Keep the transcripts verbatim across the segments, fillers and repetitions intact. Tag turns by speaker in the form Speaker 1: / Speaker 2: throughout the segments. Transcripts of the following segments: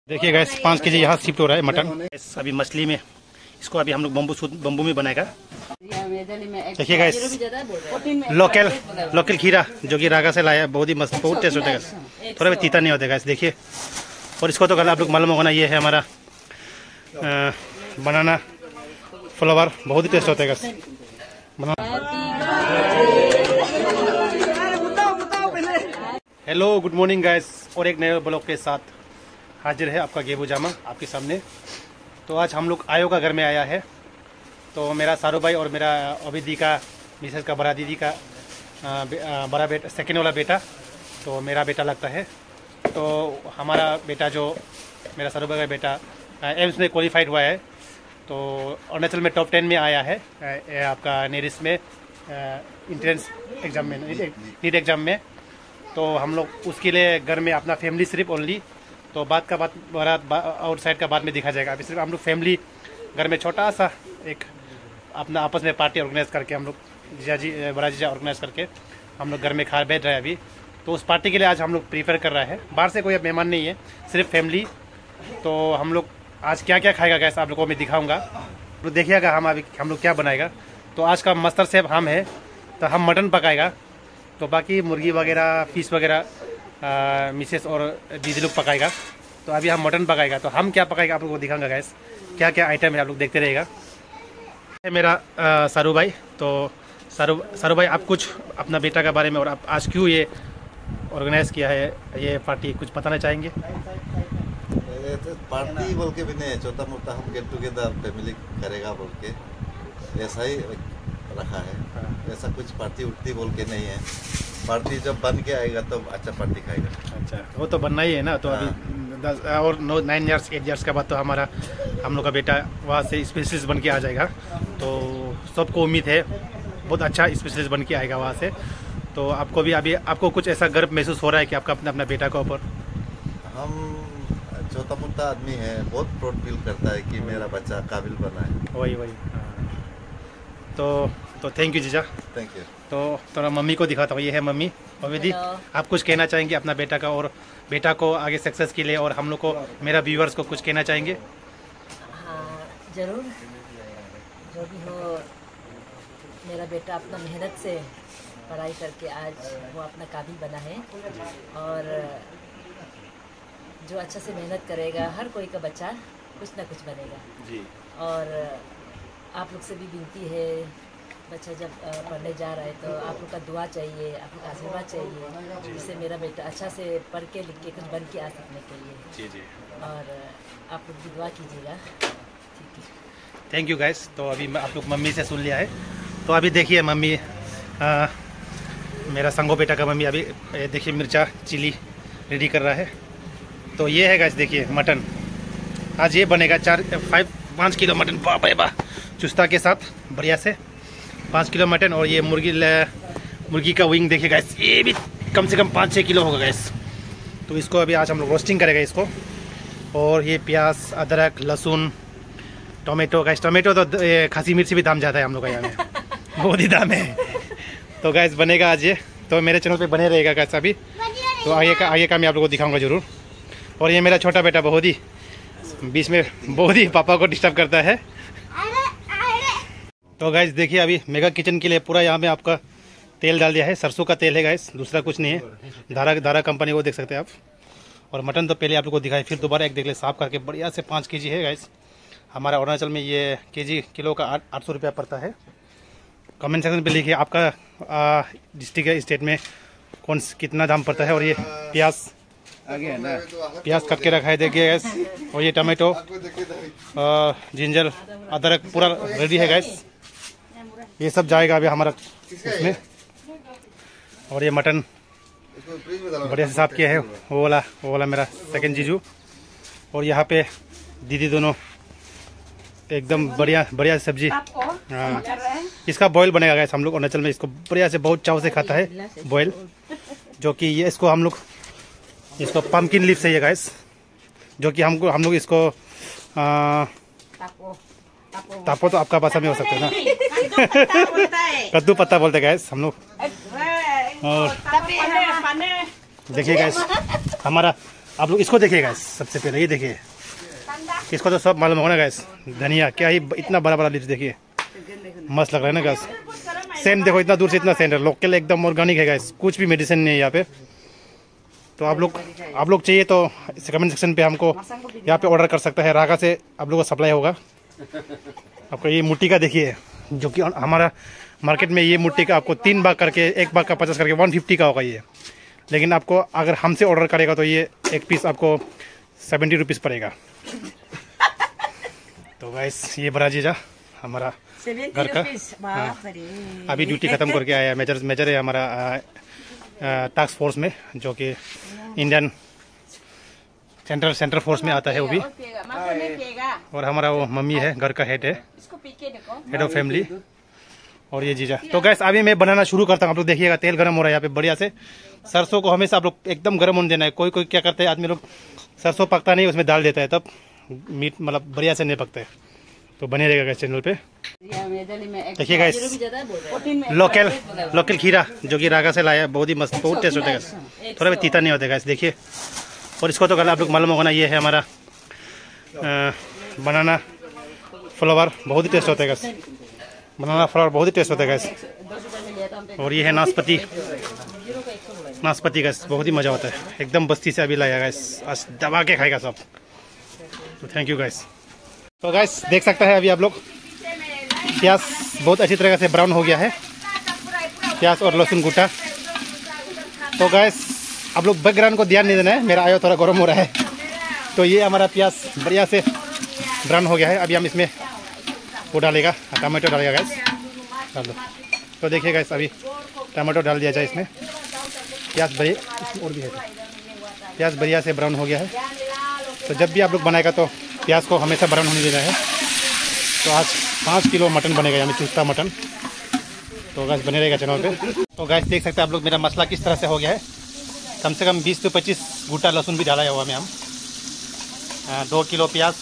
Speaker 1: देखिए गैस पाँच के जी यहाँ शिफ्ट हो रहा है मटन। अभी मछली में इसको अभी हम लोग बम्बू सूद बम्बू में बनाएगा। देखिए गैस लोकल लोकल खीरा जो कि रागा से लाया है, बहुत ही मस्त, बहुत टेस्ट होता है, थोड़ा भी तीता नहीं होता है गैस। देखिए और इसको तो कल आप लोग मालूम होगा ना, ये है हमारा बनाना फ्लेवर, बहुत ही टेस्ट होता है guys. Hello good morning guys, और एक नए ब्लॉग के साथ हाजिर है आपका गेबू जामा आपके सामने। तो आज हम लोग आयो का घर में आया है। तो मेरा सारू भाई और मेरा अभिदी का मिसेस का बड़ा दीदी का बड़ा बेटा, सेकेंड वाला बेटा तो मेरा बेटा लगता है। तो हमारा बेटा जो मेरा सारू भाई का बेटा एम्स में क्वालिफाइड हुआ है, तो अरुणाचल में टॉप टेन में आया है आपका नेरिस में इंट्रेंस एग्ज़ाम में, नीट एग्ज़ाम में। तो हम लोग उसके लिए घर में अपना फैमिली सिर्फ ओनली, तो बात का बात बारात आउटसाइड का बाद में दिखा जाएगा। अभी सिर्फ हम लोग फैमिली घर में छोटा सा एक अपना आपस में पार्टी ऑर्गेनाइज करके हम लोग जीजा जी बड़ा जीजा ऑर्गेनाइज करके हम लोग घर में खा बैठ रहे हैं अभी। तो उस पार्टी के लिए आज हम लोग प्रीफर कर रहे हैं, बाहर से कोई मेहमान नहीं है, सिर्फ फैमिली। तो हम लोग आज क्या क्या खाएगा गैस आप लोगों को मैं दिखाऊंगा, तो देखिएगा हम अभी हम लोग क्या बनाएगा। तो आज का मास्टर शेफ हम है, तो हम मटन पकाएगा, तो बाकी मुर्गी वगैरह फिश वगैरह मिसेस और दीदी लोग पकाएगा। तो अभी हम मटन पकाएगा, तो हम क्या पकाएगा आप लोगों को दिखाऊंगा गैस, क्या क्या आइटम है आप लोग देखते रहेगा। है मेरा सारू भाई। तो सारू सारू भाई आप कुछ अपना बेटा के बारे में और आप आज क्यों ये ऑर्गेनाइज किया है ये पार्टी, कुछ बताना चाहेंगे?
Speaker 2: तो पार्टी बोल के भी नहीं है, छोटा मोटा हम गेट टुगेदर फैमिली करेगा बोल के ऐसा ही रखा है। ऐसा कुछ पार्टी उठती बोल के नहीं है। पार्टी जब बन के आएगा तो अच्छा पार्टी खाएगा। अच्छा
Speaker 1: वो तो बनना ही है ना। तो हाँ। अभी दस और नौ नाइन ईयर्स एट ईयर्स के बाद तो हमारा हम लोग का बेटा वहाँ से स्पेशलिस्ट बन के आ जाएगा। तो सबको उम्मीद है बहुत अच्छा स्पेशलिस्ट बन के आएगा वहाँ से। तो आपको भी अभी आपको कुछ ऐसा गर्व महसूस हो रहा है कि आपका अपना अपना बेटा के ऊपर?
Speaker 2: हम छोटा मोटा आदमी है, बहुत प्राउड फील करता है कि मेरा बच्चा काबिल बना है।
Speaker 1: वही वही तो तो थैंक यू जीजा,
Speaker 2: थैंक यू।
Speaker 1: तो थोड़ा मम्मी को दिखाता हूँ, ये है मम्मी। अभिदी आप कुछ कहना चाहेंगे अपना बेटा का और बेटा को आगे सक्सेस के लिए, और हम लोग को मेरा व्यूअर्स को कुछ कहना चाहेंगे?
Speaker 3: हाँ जरूर, जो भी हो मेरा बेटा अपना मेहनत से पढ़ाई करके आज वो अपना काबिल बना है, और जो अच्छा से मेहनत करेगा हर कोई का बच्चा कुछ ना कुछ बनेगा जी। और आप लोग से भी विनती है, बच्चा जब पढ़ने जा रहा है तो आप लोग का दुआ चाहिए, आप लोग का आशीर्वाद चाहिए, जिससे मेरा बेटा अच्छा से पढ़ के लिख के कुछ बन के आ सकने के लिए जी जी। और आप लोग भी दुआ कीजिएगा, ठीक है।
Speaker 1: Thank you guys. तो अभी आप लोग मम्मी से सुन लिया है। तो अभी देखिए मम्मी आ, मेरा संगो बेटा का मम्मी अभी देखिए मिर्चा चिली रेडी कर रहा है। तो ये है गाइस, देखिए मटन आज ये बनेगा चार फाइव पाँच किलो मटन, बाप रे बाप, चुस्ता के साथ बढ़िया से पाँच किलो मटन। और ये मुर्गी मुर्गी का विंग देखिए गाइस, ये भी कम से कम पाँच छः किलो होगा गाइस। तो इसको अभी आज हम लोग रोस्टिंग करेंगे इसको। और ये प्याज अदरक लहसुन टोमेटो गाइस, टोमेटो तो खासी मिर्ची भी दाम ज़्यादा है हम लोग का यहाँ में, बहुत ही दाम है। तो गाइस बनेगा आज ये, तो मेरे चैनल पे बने रहेगा गाइस अभी। तो आगे का आगे का मैं आप लोगों को दिखाऊंगा ज़रूर। और ये मेरा छोटा बेटा बहुत ही बीच में बहुत ही पापा को डिस्टर्ब करता है। तो गाइस देखिए अभी मेगा किचन के लिए पूरा यहाँ में आपका तेल डाल दिया है, सरसों का तेल है गाइस, दूसरा कुछ नहीं है। धारा धारा कंपनी को देख सकते हैं आप। और मटन तो पहले आप लोग को दिखाई, फिर दोबारा एक देख ले साफ करके बढ़िया से पाँच के जी है गाइस। हमारा अरुणाचल में ये के जी किलो का आठ आठ सौ रुपया पड़ता है। कमेंट सेक्शन पे लिखिए आपका डिस्ट्रिक्ट या स्टेट में कौन कितना दाम पड़ता है। और ये प्याज प्याज कट के रखा है देखिए गैस। और ये टमाटो जिंजर अदरक पूरा रेडी है गैस, ये सब जाएगा अभी हमारा इसमें। और ये मटन बढ़िया से साफ किया है, वो वाला वो वाला मेरा सेकंड जीजू। और यहाँ पे दीदी दोनों एकदम बढ़िया बढ़िया सब्जी। हाँ इसका बॉयल बनेगा गैस, हम लोग अरुणाचल में इसको बढ़िया से बहुत चाव से खाता है बॉयल, जो कि ये इसको हम लोग इसको पम्पकिन लीफ से ये गाइस, जो कि हमको हम लोग इसको आ, तापो तो आपका भाषा में हो सकता है ना, कद्दू पत्ता बोलते हैं गाइस हम लोग। और देखिए गाइस हमारा आप लोग इसको देखिए गाइस, सबसे पहले ये देखिए, इसको तो सब मालूम होगा ना गाइस। धनिया क्या ही इतना बड़ा बड़ा लिस्ट देखिए, मस्त लग रहा है ना गाइस। सेंट देखो, इतना दूर से इतना सेंट है, लोकल एकदम ऑर्गेनिक है गाइस, कुछ भी मेडिसिन नहीं है यहाँ पे। तो आप लोग आप लोग चाहिए तो कमेंट सेक्शन पे हमको यहाँ पे ऑर्डर कर सकते हैं, रागा से आप लोगों को सप्लाई होगा। आपको ये मुट्ठी का देखिए, जो कि हमारा मार्केट में ये मुट्ठी का आपको तीन भाग करके, एक भाग का पचास करके वन फिफ्टी का होगा ये। लेकिन आपको अगर हमसे ऑर्डर करेगा तो ये एक पीस आपको सेवेंटी रुपीज़ पड़ेगा। तो गाइस ये बड़ा जीजा हमारा घर का, हाँ, अभी ड्यूटी ख़त्म करके आया। मेजर मेजर है हमारा टास्क फोर्स में, जो कि इंडियन सेंट्रल सेंट्रल फोर्स में आता है वो भी। और हमारा वो मम्मी है, घर का हेड है, हेड ऑफ फैमिली। और ये जीजा। तो गैस अभी मैं बनाना शुरू करता हूँ। आप लोग देखिएगा, तेल गर्म हो रहा है यहाँ पे बढ़िया से। सरसों को हमेशा आप लोग एकदम गर्म होने देना है। कोई कोई क्या करते हैं आदमी लोग, सरसों पकता नहीं उसमें डाल देता है, तब मीट मतलब बढ़िया से नहीं पकता है। तो बने रहेगा गैस चैनल पे। देखिए गैस, लोकल लोकल खीरा जो कि रागा से लाया है, बहुत ही मस्त, बहुत टेस्ट होता है गैस, थोड़ा भी तीता नहीं होता है गैस। देखिए, और इसको तो कल आप लोग मालूम होगा ना, ये है हमारा बनाना फ्लावर, बहुत ही टेस्ट होता है गैस। बनाना फ्लावर बहुत ही टेस्ट होता है गैस। और ये है नाशपाती, नाशपाती गैस, बहुत ही मज़ा होता है। एकदम बस्ती से अभी लाया गैस, आज दबा के खाएगा सब। तो थैंक यू गैस। तो गैस देख सकते हैं अभी आप लोग, प्याज बहुत अच्छी तरह से ब्राउन हो गया है, प्याज और लहसुन गुटा। तो गैस आप लोग बैकग्राउंड को ध्यान नहीं देना है, मेरा आयो थोड़ा गर्म हो रहा है। तो ये हमारा प्याज बढ़िया से ब्राउन हो गया है। अभी हम इसमें वो डालेगा, टमाटो डालेगा गैस, डाल दो। तो देखिए गैस, अभी टमाटो डाल दिया जाए इसमें। प्याज बढ़िया, और भी है, प्याज बढ़िया से ब्राउन हो गया है। तो जब भी आप लोग बनाएगा तो प्याज को हमेशा ब्राउन होने देना है। तो आज पाँच किलो मटन बनेगा, यानी चुस्ता मटन। तो गैस बने रहेगा चैनल पे। तो गैस देख सकते हैं आप लोग मेरा मसाला किस तरह से हो गया है। कम से कम बीस से पच्चीस गुटा लहसुन भी डाला हुआ में हम, दो किलो प्याज,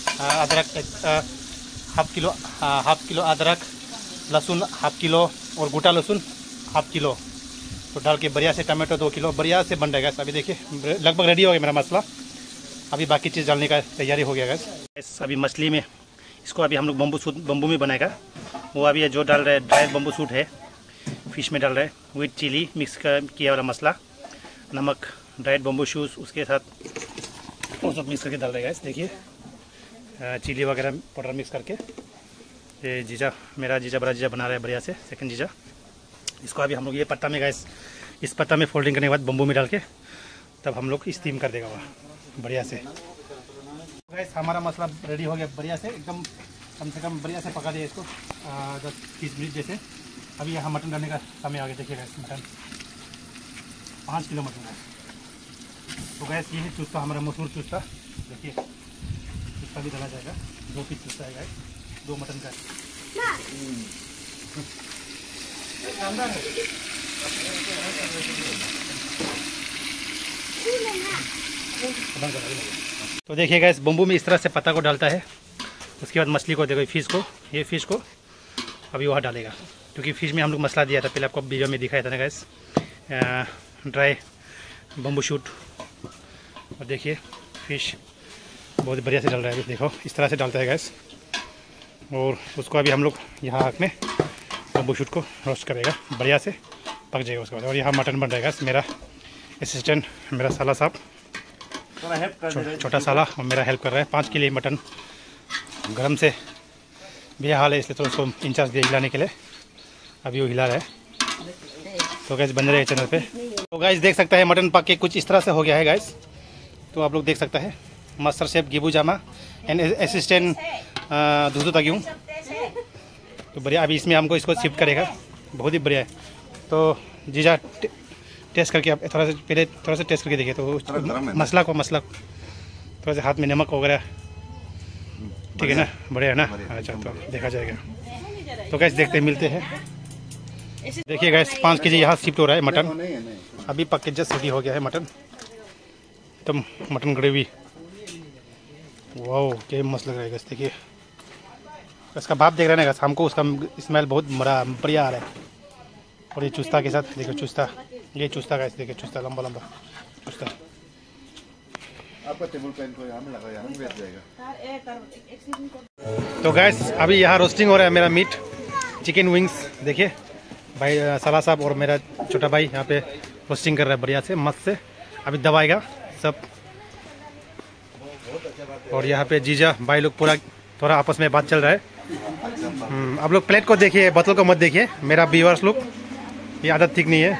Speaker 1: अदरक हाफ किलो, हाफ किलो अदरक, लहसुन हाफ किलो और गोटा लहसुन हाफ किलो। तो डाल के बढ़िया से टमाटो दो किलो बढ़िया से बन जाएगा। अभी देखिए लगभग रेडी हो गया मेरा मसाला। अभी बाकी चीज़ डालने का तैयारी हो गया गैस। अभी मछली में इसको अभी हम लोग बम्बू सूट बम्बू में बनाएगा। वो अभी जो डाल रहे हैं ड्राई बम्बू सूट है, फिश में डाल रहे हैं विथ चिली मिक्स किया वाला मसाला, नमक, ड्राइड बम्बू शूज़, उसके साथ वो सब मिक्स करके डाल रहे हैं गैस। देखिए चिली वगैरह पाउडर मिक्स करके। ये जीजा, मेरा जीजा बड़ा जीजा बना रहा है बढ़िया से, सेकंड जीजा। इसको अभी हम लोग ये पत्ता में गैस, इस पत्ता में फोल्डिंग करने के बाद बम्बू में डाल के तब हम लोग स्टीम कर देगा वहाँ बढ़िया से। गैस हमारा मसाला रेडी हो गया बढ़िया से, एकदम कम से कम बढ़िया से पका दिया इसको दस बीस मिनट जैसे। अभी यहाँ मटन डालने का समय आ गया। देखिए गैस, मटन पाँच किलो मटन है। तो गैस ये है चुस्ता, हमारा मशहूर चुस्ता। देखिए चुस्ता भी डाला जाएगा, दो पीस चुस्ता है गैस, दो मटन का। तो देखिए गैस, बम्बू में इस तरह से पत्ता को डालता है। उसके बाद मछली को देखो, फिश को, ये फिश को अभी वहाँ डालेगा, क्योंकि फिश में हम लोग मसाला दिया था पहले, आपको वीडियो में दिखाया था ना गैस, ड्राई बम्बू शूट। और देखिए फिश बहुत बढ़िया से डाल रहा है, देखो इस तरह से डालता है गैस। और उसको अभी हम लोग यहाँ आग में बम्बू शूट को रोस्ट करेगा, बढ़िया से पक जाएगा उसके बाद। और यहाँ मटन बन रहेगा। मेरा असिस्टेंट, मेरा साला साहब, छोटा साला, और मेरा हेल्प कर रहा है। पाँच किलो मटन गरम से बेहाल हाल है, इसलिए तो उसको इंचार्ज दिया हिलाने के लिए, अभी वो हिला रहा है। तो गैस बन रहे चैनल पे। तो गैस देख सकता है मटन पक के कुछ इस तरह से हो गया है गैस। तो आप लोग देख सकते हैं मास्टर शेफ गेबू जामा एंड असिस्टेंट दूधू तग्यूं। तो बढ़िया, अभी इसमें हमको इसको शिफ्ट करेगा, बहुत ही बढ़िया है। तो जीजा टेस्ट करके आप थोड़ा सा पहले थोड़ा सा टेस्ट करके देखिए। तो मसाला को मसाला थोड़ा सा हाथ में नमक वगैरह ठीक है ना, बढ़िया है ना। अच्छा, तो देखा जाएगा। तो गैस देखते हैं, मिलते हैं। देखिए गैस पाँच के जी यहाँ शिफ्ट हो रहा है मटन। अभी पक के जस्ट रेडी हो गया है मटन, एकदम मटन ग्रेवी। वाओ क्या मस्त लग रहा है गैस। देखिए इसका भाप देख रहे हैं गैस, हमको उसका स्मेल बहुत बड़ा बढ़िया आ रहा है। और ये चुस्ता के साथ देखो, चुस्ता, ये चुस्ता गैस, देखिए चुस्ता लंबा लंबा चुस्ता।
Speaker 2: आपका टेबल पे इनको यहाँ में लगा, यहाँ में बैठ जाएगा।
Speaker 1: तो गैस अभी यहाँ रोस्टिंग हो रहा है मेरा मीट, चिकन विंग्स। देखिए भाई सलाह साहब और मेरा छोटा भाई यहाँ पे रोस्टिंग कर रहा है बढ़िया से, मस्त से। अभी दबाएगा सब। और यहाँ पे जीजा भाई लोग पूरा थोड़ा आपस में बात चल रहा है। आप लोग प्लेट को देखिए, बोतल को मत देखिए। मेरा व्यूअर्स लोग, ये आदत ठीक नहीं है।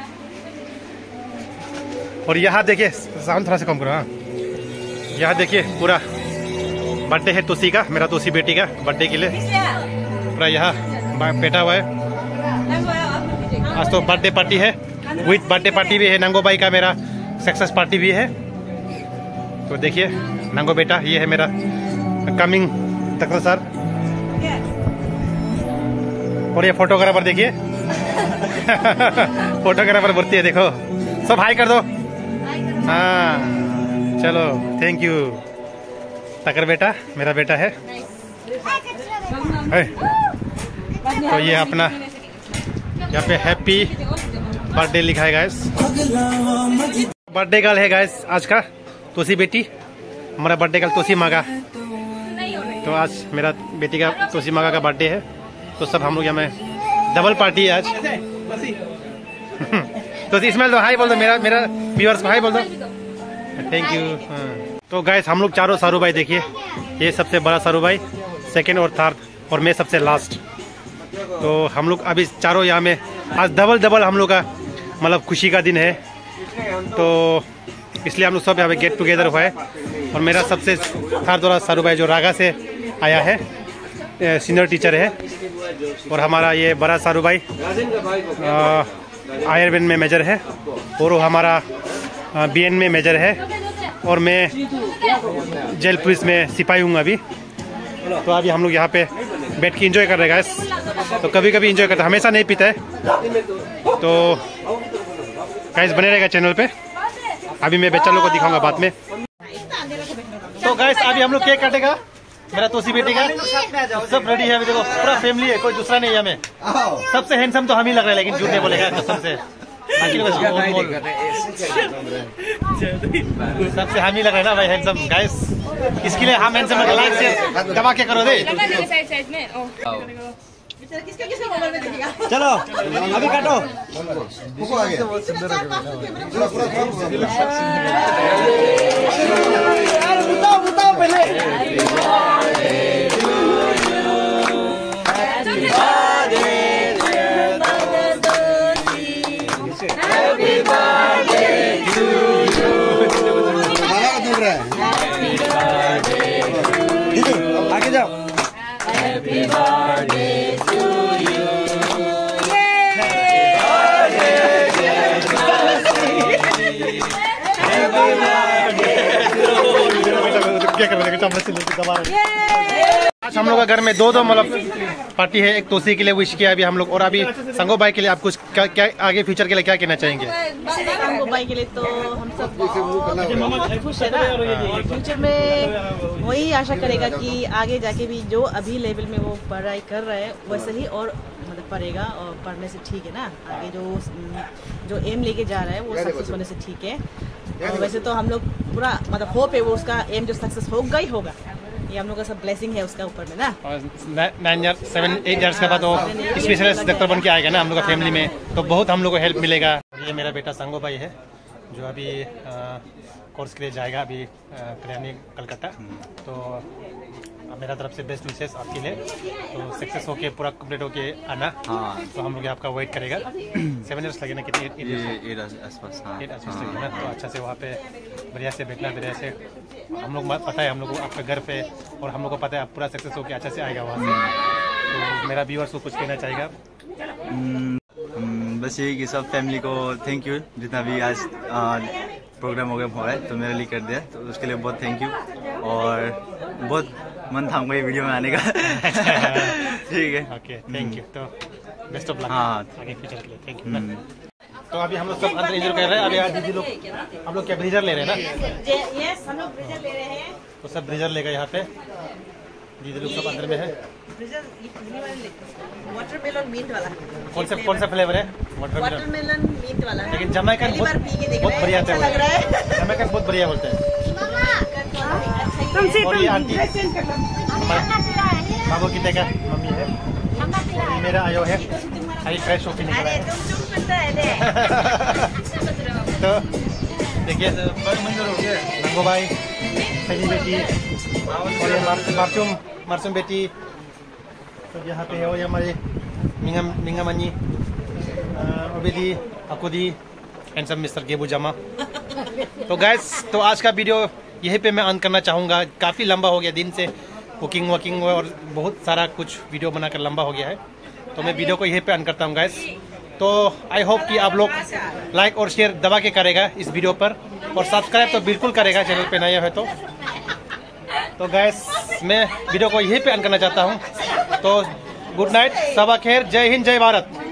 Speaker 1: और यहाँ देखिए, साउंड थोड़ा सा कम करो। हाँ, यहाँ देखिए पूरा बर्थडे है तोसी का, मेरा तोसी बेटी का बर्थडे के लिए पूरा यहाँ बैठा हुआ है। आज तो बर्थडे पार्टी है, विथ बर्थडे पार्टी भी है। नंगो भाई का मेरा सक्सेस पार्टी भी है। तो देखिए नंगो बेटा, ये है मेरा कमिंग तकरा सर। और ये फोटोग्राफर देखिए फोटोग्राफर बोलती है, देखो सब हाई कर दो। हाँ चलो, थैंक यू। तकर बेटा मेरा बेटा है। तो ये अपना यहाँ पे हैप्पी बर्थडे लिखा है गाइस। बर्थडे गर्ल है गाइस आज का, तोसी बेटी। हमारा बर्थडे गर्ल तोसी मागा। तो आज मेरा बेटी का तोसी मागा का बर्थडे है। तो सब हम लोग यहाँ में डबल पार्टी है आज। तो इसमें तो हाई बोल दो, मेरा मेरा व्यूअर्स को हाई बोल दो। Thank you. तो गाइस हम लोग चारों सारू भाई देखिए, ये सबसे बड़ा सारू भाई, सेकंड और थर्ड, और मैं सबसे लास्ट। तो हम लोग अभी चारों यहाँ में आज डबल डबल हम लोग का मतलब खुशी का दिन है। तो इसलिए हम लोग सब यहाँ पे गेट टुगेदर हुआ है। और मेरा सबसे थर्ड वाला सारू भाई जो रागा से आया है, सीनियर टीचर है। और हमारा ये बड़ा सारू भाई आयरबैंड में मेजर है, और वो हमारा बी एन में मेजर है। और मैं जेल पुलिस में सिपाही हूँ अभी। तो अभी हम लोग यहाँ पे बैठ के एंजॉय कर रहे हैं गाइस। तो कभी कभी एंजॉय करते हैं, हमेशा नहीं पीता है। तो गाइस बने रहेगा चैनल पे। अभी मैं बच्चा लोग को दिखाऊंगा बाद में। तो गाइस अभी हम लोग केक काटेगा, मेरा तोसी बेटी का। सब रेडी है अभी, देखो पूरा फैमिली है, कोई दूसरा नहीं है हमें। सबसे हैंडसम तो हम ही लग रहे हैं, लेकिन झूठ नहीं बोलेगा कसम से। सबसे हम ही लग रहे हैं ना भाई हैंडसम गाइस। इसके लिए हम हैंडसम लाइक से दबा के करो दे। चलो अभी काटो। बताओ बताओ पहले। आगे जाओ। Happy birthday to you. Happy birthday क्या कर रहे हैं? आज हम लोग का घर में दो दो मतलब पार्टी है। एक तोसी के लिए विश किया अभी हम लोग, और अभी संगो भाई के लिए आप कुछ क्या, क्या आगे फ्यूचर के लिए क्या कहना चाहेंगे?
Speaker 3: संगो भाई के लिए तो हम सब खुश है ना। फ्यूचर में वही आशा करेगा कि आगे जाके भी जो अभी लेवल में वो पढ़ाई कर रहा है वैसे ही और मतलब पढ़ेगा। और पढ़ने से ठीक है ना, आगे जो जो एम लेके जा रहा है वो सक्सेस होने से ठीक है। और वैसे तो हम लोग पूरा मतलब होप है वो उसका एम जो सक्सेस होगा ही होगा। ये हम लोग का सब ब्लेसिंग है उसका ऊपर में ना।
Speaker 1: Nine year seven eight years के बाद वो स्पेशलिस्ट डॉक्टर बन के आएगा ना हम लोग का फैमिली में, तो बहुत हम लोग को हेल्प मिलेगा। ये मेरा बेटा संगो भाई है जो अभी कोर्स के लिए जाएगा अभी कल्याणी कलकत्ता। तो मेरा तरफ से बेस्ट विशेष आपके लिए। तो सक्सेस होके पूरा कंप्लीट होके आना। हाँ। तो हम लोग आपका वेट करेगा। सेवन इयर्स लगेगा, कितने एट आसपास लगेगा ना। तो अच्छा से वहाँ पे बढ़िया से बैठना, बढ़िया से हम लोग पता है हम लोग को आपका घर पे, और हम लोग को पता है आप पूरा सक्सेस होके अच्छा से आएगा वहाँ से। तो मेरा व्यूअर्स को कुछ कहना चाहेगा?
Speaker 4: बस यही कि सब फैमिली को थैंक यू, जितना भी आज प्रोग्राम वगैरह हुआ है तो मेरे लिए कर दिया, तो उसके लिए बहुत थैंक यू। और बहुत मन था हमको ये वीडियो में आने का। ठीक है,
Speaker 1: ओके, थैंक यू। तो बेस्ट ऑफ लक
Speaker 4: हाँ
Speaker 1: आगे फ्यूचर के लिए। Thank you. तो अभी हम लोग सब अंदर एंजॉय कर रहे हैं। अभी आज दीदी लोग हम लोग क्या ब्रीजर ले रहे हैं ना?
Speaker 3: यस, हम लोग ब्रीजर ले रहे हैं।
Speaker 1: तो सब ब्रीजर लेगा यहाँ पे, दीदी लोग सब अंदर में है।
Speaker 3: वाटरमेलन मिंट वाला।
Speaker 1: कौन सा कौन सा फ्लेवर है?
Speaker 3: वाटरमेलन मिंट वाला।
Speaker 1: लेकिन जमाइकन बहुत बहुत बढ़िया होता है। जमाइकन बहुत बढ़िया बोलते हैं। और ये आंटी बाबू की देखा मम्मी है, ये मेरा आयो है, अभी फ्रेश होके निकला है। तो देखिए नंगो भाई, सही बेटी और ये मार्चुम मार्चुम बेटी। तो यहाँ पे है वो हमारे मिंगा मिंगा मनी, ओबेदी, अकुदी एंड सब मिस्टर गेबू जामा। तो गैस, तो आज का वीडियो यहीं पे मैं ऑन करना चाहूँगा। काफ़ी लंबा हो गया, दिन से कुकिंग वकिंग और बहुत सारा कुछ वीडियो बनाकर लंबा हो गया है, तो मैं वीडियो को यहीं पे ऑन करता हूँ गैस। तो आई होप कि आप लोग लाइक और शेयर दबा के करेगा इस वीडियो पर, और सब्सक्राइब तो बिल्कुल करेगा चैनल पे नया है तो। तो गैस, मैं वीडियो को यहीं पे ऑन करना चाहता हूँ। तो गुड नाइट, सबा खैर, जय हिंद, जय भारत।